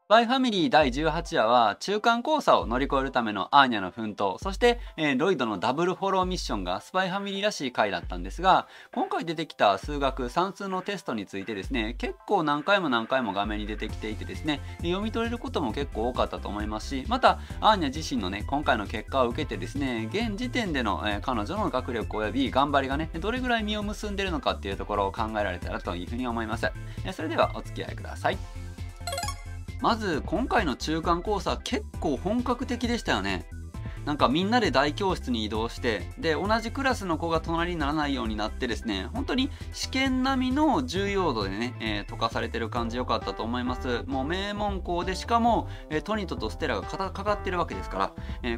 スパイファミリー第18話は中間考査を乗り越えるためのアーニャの奮闘、そして、ロイドのダブルフォローミッションがスパイファミリーらしい回だったんですが、今回出てきた数学算数のテストについてですね、結構何回も何回も画面に出てきていてですね、読み取れることも結構多かったと思いますし、またアーニャ自身のね今回の結果を受けてですね、現時点での、彼女の学力及び頑張りがねどれぐらい実を結んでいるのかっていうところを考えられたらというふうに思います。それではお付き合いください。まず今回の中間考査結構本格的でしたよね。なんかみんなで大教室に移動して、で同じクラスの子が隣にならないようになってですね、本当に試験並みの重要度でね、解かされてる感じ良かったと思います。もう名門校で、しかも、トニトとステラがかかってるわけですから、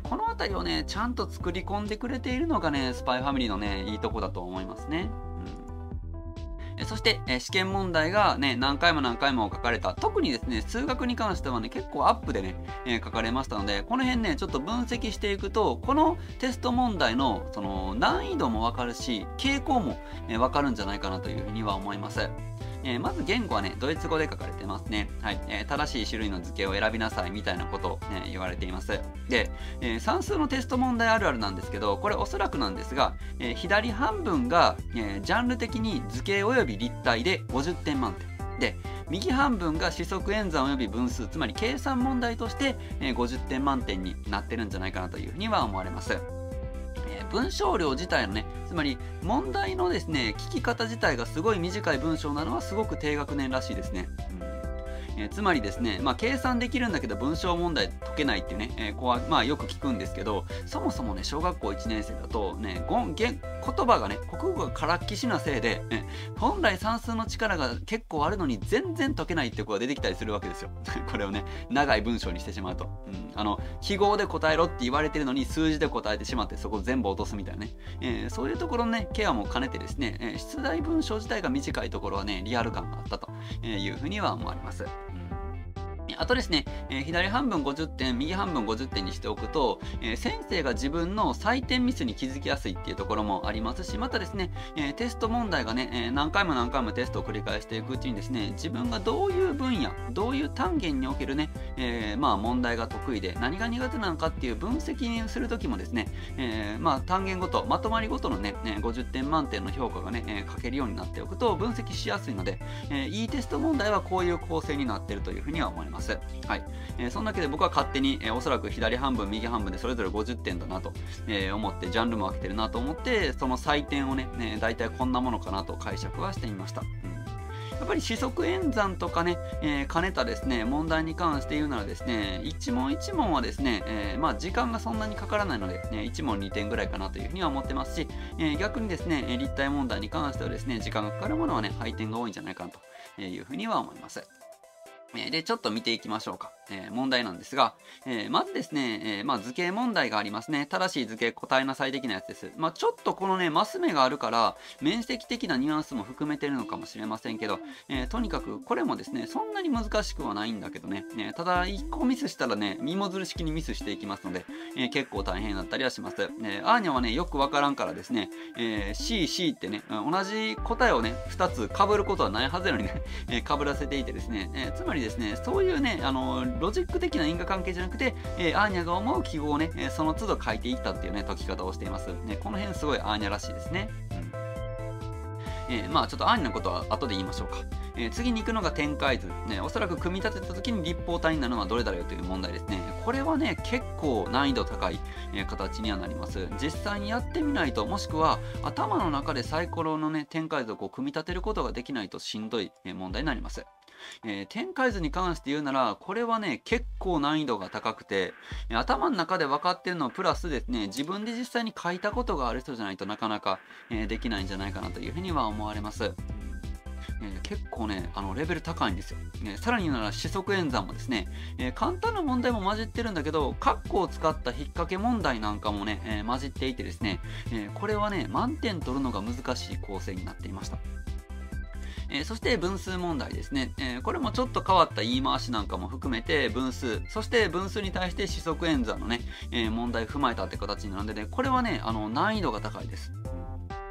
この辺りをねちゃんと作り込んでくれているのがねスパイファミリーのねいいとこだと思いますね。そして、試験問題がね何回も何回も書かれた、特にですね数学に関してはね結構アップでね、書かれましたので、この辺ねちょっと分析していくと、このテスト問題のその難易度もわかるし傾向もわかるんじゃないかなというふうには思います。まず言語はねドイツ語で書かれてますね。はい、正しい種類の図形を選びなさいみたいなことを、ね、言われています。で、算数のテスト問題あるあるなんですけど、これおそらくなんですが、左半分が、ジャンル的に図形および立体で50点満点で、右半分が四則演算および分数、つまり計算問題として、50点満点になってるんじゃないかなというふうには思われます。文章量自体のね、つまり問題のですね聞き方自体がすごい短い文章なのはすごく低学年らしいですね。つまりですね、計算できるんだけど文章問題解けないっていうね、子はよく聞くんですけど、そもそもね小学校1年生だとね言葉がね国語がからっきしなせいで、本来算数の力が結構あるのに全然解けないっていう子が出てきたりするわけですよこれをね長い文章にしてしまうと、記号で答えろって言われてるのに数字で答えてしまってそこ全部落とすみたいなね、そういうところのねケアも兼ねてですね、出題文章自体が短いところはねリアル感があったというふうには思われます。あとですね、左半分50点、右半分50点にしておくと、先生が自分の採点ミスに気づきやすいっていうところもありますし、またですね、テスト問題がね、何回も何回もテストを繰り返していくうちにですね、自分がどういう分野、どういう単元におけるね、問題が得意で何が苦手なのかっていう分析にするときもですね、単元ごと、まとまりごとのね、50点満点の評価がね、書けるようになっておくと分析しやすいので、いいテスト問題はこういう構成になっているというふうには思います。はい、そんだけで僕は勝手に、おそらく左半分右半分でそれぞれ50点だなと、思って、ジャンルも分けてるなと思って、その採点をね大体こんなものかなと解釈はしてみました。やっぱり四則演算とかね、兼ねたですね問題に関して言うならですね、一問一問はですね、時間がそんなにかからないので、1問2点ぐらいかなというふうには思ってますし、逆にですね立体問題に関してはですね時間がかかるものはね配点が多いんじゃないかなというふうには思います。で、ちょっと見ていきましょうか。問題なんですが、まずですね、図形問題がありますね。正しい図形答えなさい的なやつです。ちょっとこのね、マス目があるから、面積的なニュアンスも含めてるのかもしれませんけど、とにかくこれもですね、そんなに難しくはないんだけどね、ただ1個ミスしたらね、芋づる式にミスしていきますので、結構大変だったりはします。アーニャはね、よくわからんからですね、C ってね、同じ答えをね、2つ被ることはないはずなのにね、被らせていてですね、つまりですね、そういうね、ロジック的な因果関係じゃなくて、アーニャが思う記号をね、その都度書いていったっていうね、解き方をしています。この辺すごいアーニャらしいですね。ちょっとアーニャのことは後で言いましょうか。次に行くのが展開図。おそらく組み立てた時に立方体になるのはどれだろうという問題ですね。これはね、結構難易度高い、形にはなります。実際にやってみないと、もしくは頭の中でサイコロのね、展開図をこう組み立てることができないとしんどい、問題になります。展開図に関して言うならこれはね結構難易度が高くて、頭の中で分かってるのプラスですね自分で実際に書いたことがある人じゃないとなかなか、できないんじゃないかなというふうには思われます。結構ねレベル高いんですよ。さらに言うなら四則演算もですね、簡単な問題も混じってるんだけど括弧を使った引っ掛け問題なんかもね、混じっていてですね、これはね満点取るのが難しい構成になっていました。そして分数問題ですね、これもちょっと変わった言い回しなんかも含めて分数、そして分数に対して四則演算のね、問題を踏まえたって形になるので、これはね難易度が高いです。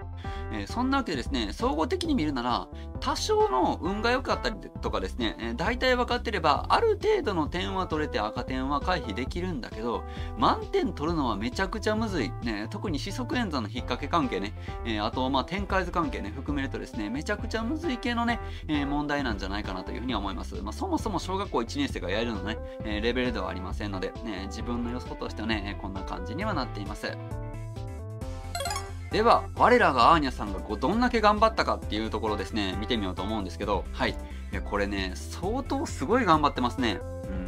そんなわけでですね、総合的に見るなら、多少の運が良かったりとかですね、大体分かってれば、ある程度の点は取れて赤点は回避できるんだけど、満点取るのはめちゃくちゃむずい。特に四則演算の引っ掛け関係ね、あと、展開図関係ね、含めるとですね、めちゃくちゃむずい系のね、問題なんじゃないかなというふうには思います。そもそも小学校1年生がやるのね、レベルではありませんので、自分の予想としてはね、こんな感じにはなっています。では我らがアーニャさんがどんだけ頑張ったかっていうところですね、見てみようと思うんですけど、はい、これね相当すごい頑張ってますね。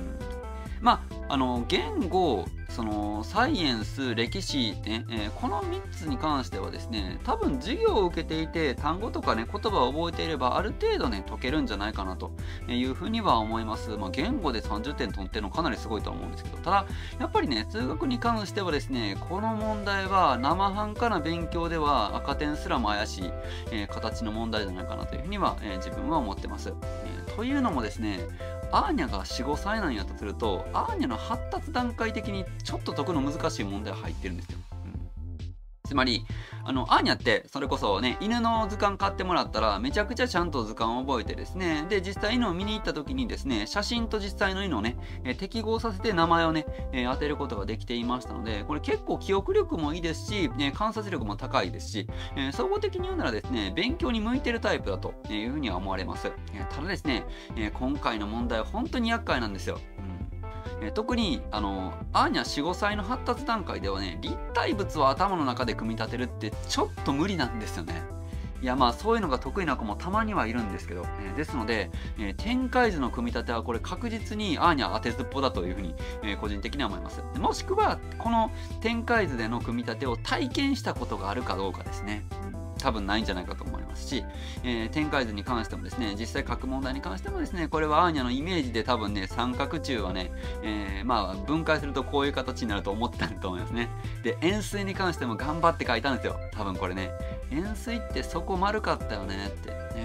言語、サイエンス、歴史ね、この3つに関してはですね、多分授業を受けていて単語とかね言葉を覚えていればある程度ね解けるんじゃないかなというふうには思います。言語で30点取ってるのかなりすごいと思うんですけど、ただやっぱりね数学に関してはですね、この問題は生半可な勉強では赤点すらも怪しい、形の問題じゃないかなというふうには、自分は思ってます。というのもですね、アーニャが4、5歳なんやとすると、アーニャの発達段階的にちょっと解くの難しい問題が入ってるんですよ。つまりアーニャってそれこそね、犬の図鑑買ってもらったらめちゃくちゃちゃんと図鑑を覚えてですね、で実際犬を見に行った時にですね、写真と実際の犬をね、適合させて名前をね、当てることができていましたので、これ結構記憶力もいいですし、観察力も高いですし、総合的に言うならですね、勉強に向いてるタイプだというふうには思われます。ただですね、今回の問題は本当に厄介なんですよ。特にアーニャ4、5歳の発達段階ではね、立体物を頭の中で組み立てるってちょっと無理なんですよね。いやそういうのが得意な子もたまにはいるんですけど、ですので、展開図の組み立てはこれ確実にアーニャ当てずっぽだというふうに、個人的には思います。もしくはこの展開図での組み立てを体験したことがあるかどうかですね。多分ないんじゃないかと思いますし、展開図に関してもですね、実際書く問題に関してもですね、これはアーニャのイメージで多分ね、三角柱はね、分解するとこういう形になると思ってたんだと思いますね。で、円錐に関しても頑張って書いたんですよ。多分これね、円錐ってそこ丸かったよねって、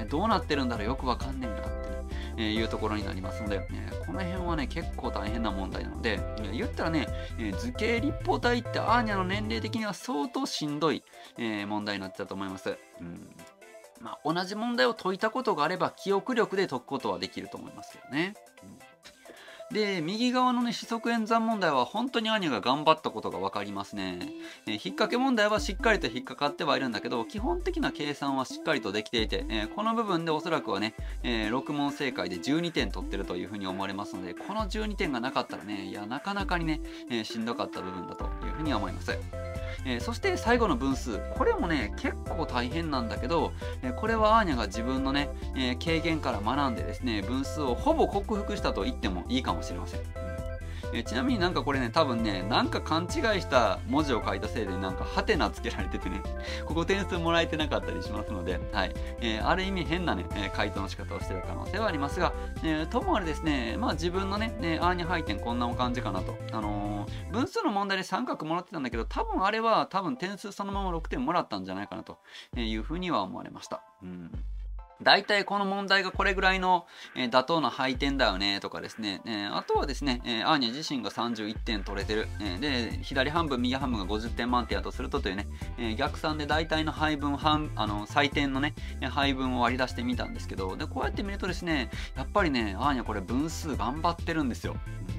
どうなってるんだろうよくわかんねえなって、いうところになりますので、この辺はね結構大変な問題なので、言ったらね、図形立方体ってアーニャの年齢的には相当しんどい、問題になってたと思います。同じ問題を解いたことがあれば記憶力で解くことはできると思いますけどね。で、右側のね、四則演算問題は本当にアーニャが頑張ったことが分かりますね。引っ掛け問題はしっかりと引っかかってはいるんだけど、基本的な計算はしっかりとできていて、この部分でおそらくはね、6問正解で12点取ってるというふうに思われますので、この12点がなかったらね、いや、なかなかにね、しんどかった部分だというふうには思います。そして最後の分数、これもね結構大変なんだけど、これはアーニャが自分のね、経験から学んでですね、分数をほぼ克服したと言ってもいいかもしれません。ちなみになんかこれね、多分ね、なんか勘違いした文字を書いたせいでなんかハテナつけられててね、ここ点数もらえてなかったりしますので、はい、ある意味変なね、回答の仕方をしている可能性はありますが、ともあれですね、自分のね、アーニャ配点こんな感じかなと。分数の問題で三角もらってたんだけど、多分あれは点数そのまま6点もらったんじゃないかなというふうには思われました。大体この問題がこれぐらいの、妥当な配点だよねとかですね、あとはですね、アーニャ自身が31点取れてる、で左半分右半分が50点満点やとするとというね、逆算で大体の配分採点のね配分を割り出してみたんですけど、でこうやって見るとですね、やっぱりねアーニャこれ分数頑張ってるんですよ。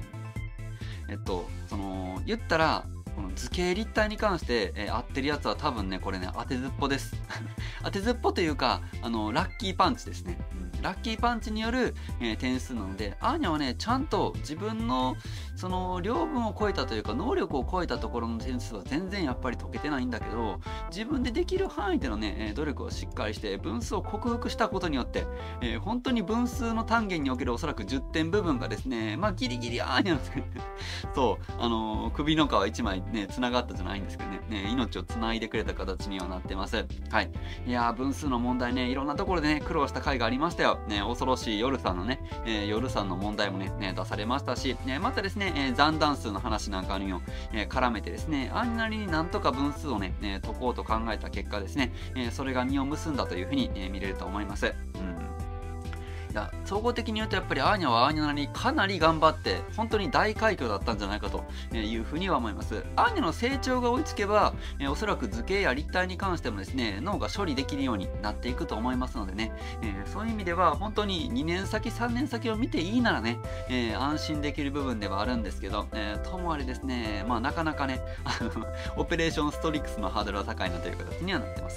言ったらこの図形立体に関して、合ってるやつは多分ねこれね当てずっぽです当てずっぽというかラッキーパンチですね。ラッキーパンチによる、点数なので、アーニャはねちゃんと自分のその領分を超えたというか能力を超えたところの点数は全然やっぱり解けてないんだけど、自分でできる範囲でのね努力をしっかりして分数を克服したことによって、本当に分数の単元におけるおそらく10点部分がですね、ギリギリアーニャのそう首の皮1枚ねつながったじゃないんですけどね、命をつないでくれた形にはなってます。はい、いや分数の問題ねいろんなところでね苦労した回がありましたよ。恐ろしい夜さんのね、夜さんの問題もね出されましたし、またですね、残段数の話なんかにも、絡めてですね、あんなになんとか分数をね、解こうと考えた結果ですね、それが実を結んだというふうに、見れると思います。 や総合的に言うとやっぱりアーニャはアーニャなりにかなり頑張って本当に大快挙だったんじゃないかというふうには思います。アーニャの成長が追いつけば、おそらく図形や立体に関してもですね脳が処理できるようになっていくと思いますのでね、そういう意味では本当に2年先3年先を見ていいならね、安心できる部分ではあるんですけど、ともあれですね、まあなかなかねオペレーションストリックスのハードルは高いなという形にはなってます。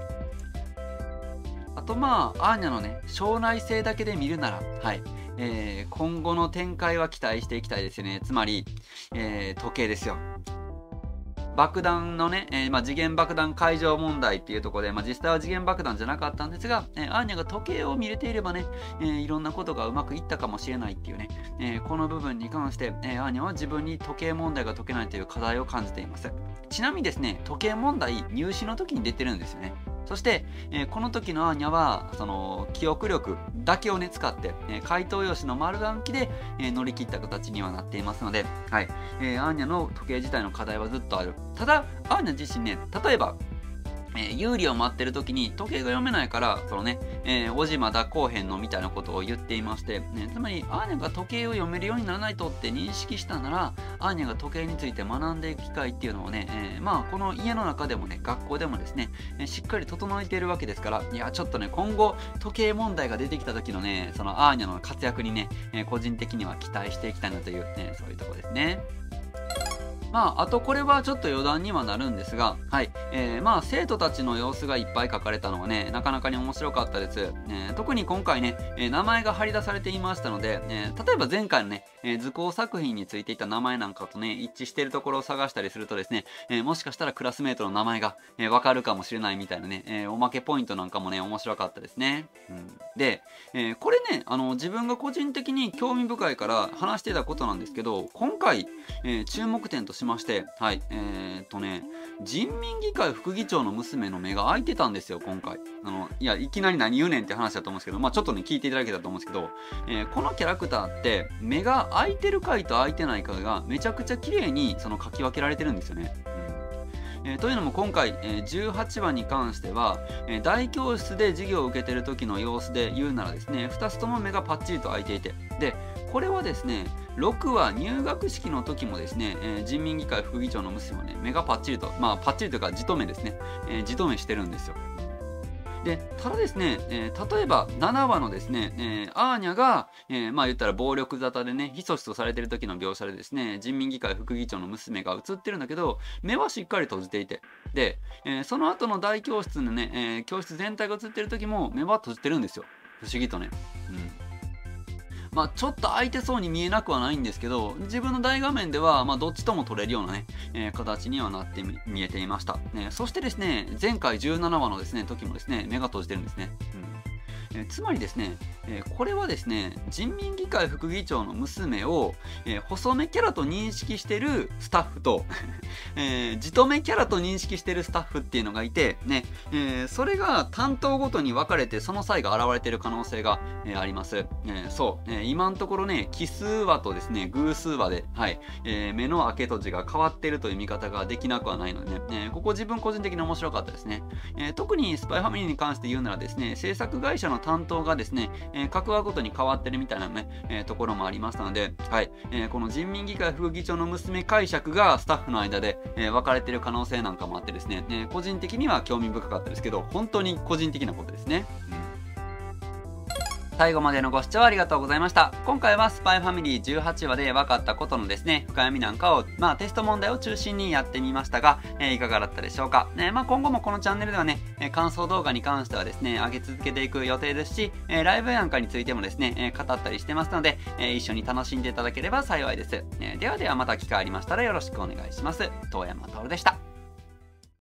あとまあアーニャのね将来性だけで見るなら、はい、今後の展開は期待していきたいですよね。つまり、時計ですよ。爆弾のね、次元爆弾解除問題っていうところで、実際は次元爆弾じゃなかったんですが、アーニャが時計を見れていればね、いろんなことがうまくいったかもしれないっていうね、この部分に関して、アーニャは自分に時計問題が解けないという課題を感じています。ちなみにですね、時計問題入試の時に出てるんですよね。そして、この時のアーニャはその記憶力だけをね使って、回答用紙の丸暗記で、乗り切った形にはなっていますので、はい、アーニャの時計自体の課題はずっとある。ただアーニャ自身ね、例えば有利を待ってる時に時計が読めないからそのね、おじまだこうへんのみたいなことを言っていまして、つまりアーニャが時計を読めるようにならないとって認識したなら、アーニャが時計について学んでいく機会っていうのをね、この家の中でもね学校でもですね、しっかり整えているわけですから、いやちょっとね今後時計問題が出てきた時のねそのアーニャの活躍にね、個人的には期待していきたいなという、そういうところですね。あとこれはちょっと余談にはなるんですが、はい、生徒たちの様子がいっぱい書かれたのはね、なかなかに面白かったです。特に今回ね、名前が張り出されていましたので、例えば前回のね、図工作品についていた名前なんかとね、一致しているところを探したりするとですね、もしかしたらクラスメートの名前が、わかるかもしれないみたいなね、おまけポイントなんかもね、面白かったですね。で、これね、自分が個人的に興味深いから話してたことなんですけど、今回、注目点としまして、はい、人民議会副議長の娘の目が開いてたんですよ、今回。いや、いきなり何言うねんって話だと思うんですけど、ちょっとね、聞いていただけたと思うんですけど、このキャラクターって、目が開いてる回と開いてない回がめちゃくちゃ綺麗にその書き分けられてるんですよね。というのも今回、18話に関しては、大教室で授業を受けてる時の様子で言うならですね、2つとも目がパッチリと開いていて、でこれはですね6話入学式の時もですね、人民議会副議長の娘はね目がパッチリとパッチリというかじと目ですね、じと目してるんですよ。でただですね、例えば7話のですね、アーニャが、言ったら暴力沙汰でねひそひそされてる時の描写でですね、人民議会副議長の娘が映ってるんだけど目はしっかり閉じていて、で、その後の大教室のね、教室全体が映ってる時も目は閉じてるんですよ、不思議とね。ちょっと空いてそうに見えなくはないんですけど、自分の大画面ではどっちとも撮れるようなね、形にはなって見えていました。そしてですね、前回17話のですね時もですね目が閉じてるんですね。つまりですね、これはですね人民議会副議長の娘を、細目キャラと認識してるスタッフとじと目キャラと認識してるスタッフっていうのがいて、ねそれが担当ごとに分かれてその際が現れている可能性が、あります。そう、今のところね奇数話とですね偶数話で、はい目の開け閉じが変わっているという見方ができなくはないのでね、ここ自分個人的に面白かったですね。特にスパイファミリーに関して言うならですね、制作会社の担当がですね、各話ごとに変わってるみたいなね、ところもありましたので、はい、この人民議会副議長の娘解釈がスタッフの間で、分かれてる可能性なんかもあってですね、個人的には興味深かったですけど、本当に個人的なことですね。最後までのご視聴ありがとうございました。今回はスパイファミリー18話で分かったことのですね、深読みなんかを、テスト問題を中心にやってみましたが、いかがだったでしょうか。今後もこのチャンネルではね、感想動画に関してはですね、上げ続けていく予定ですし、ライブなんかについてもですね、語ったりしてますので、一緒に楽しんでいただければ幸いです。ではまた機会ありましたらよろしくお願いします。遠山徹でした。